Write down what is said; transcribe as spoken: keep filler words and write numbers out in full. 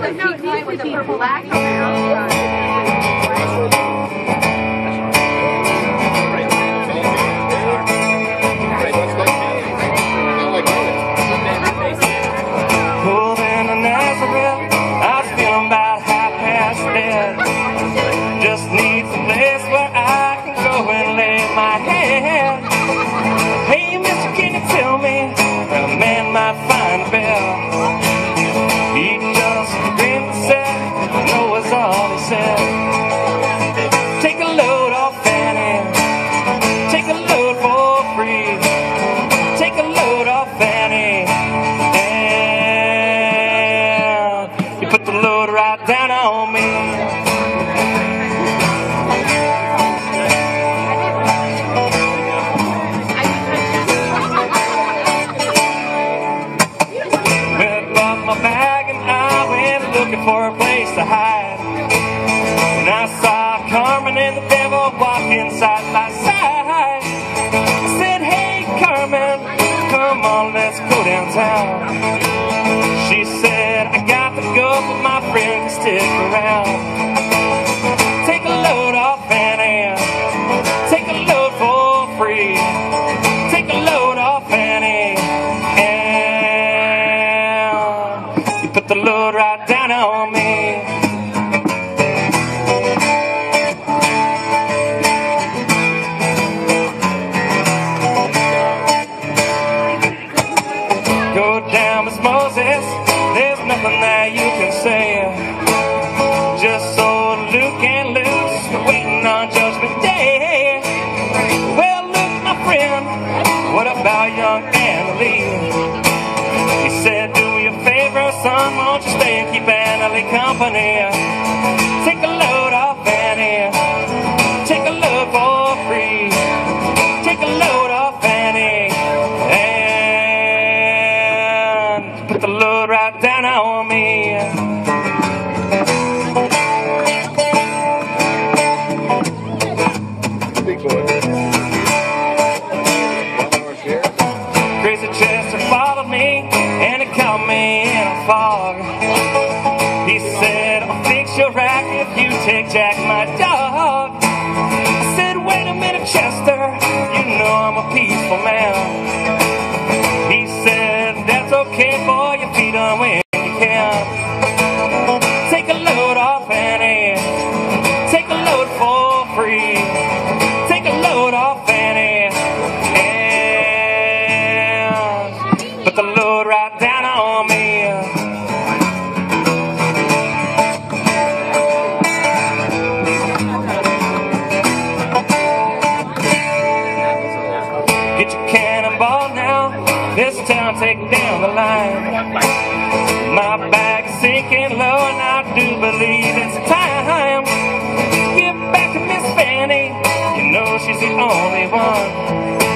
like no, it needs to be black around. Pulled into Nazareth, I was feeling about half past dead. Just need some place where I can go and lay my head. Hey, mister, can you tell me where a man might find a bell? He just grinned and said, no was all he said. Take a load off Fanny, take a load for free. Take a load off Fanny, and you put the load right down on me. Looking for a place to hide, and I saw Carmen and the devil walking side by side. I said, hey Carmen, come on, let's go downtown. She said, I got to go, but my friend can stick around. Take a load off Fanny, take a load for free. Take a load off Fanny, and you put the load right down on me. Go down, Miss Moses, there's nothing that you can say. Just so Luke and Luce are waiting on Judgment Day. Well, Luke, my friend, what about young Annalie? He said, do me a favor, son, won't you stay and keep Annalie company? Take a load off Fanny, take a load for free. Take a load off Fanny, and put the load right down on me. Big boy. Crazy Chester followed me, and he caught me in a fog. He said, I'll fix your rack if you take Jack, my dog. I said, wait a minute, Chester, you know I'm a peaceful man. He said, that's okay, boy, you feed on when you can. Take a load off Annie, take a load for free. Take a load off Annie, and put the load right down on me. Get your cannonball now, this town take down the line. My bag's sinking low and I do believe it's time to give back to Miss Fanny. You know she's the only one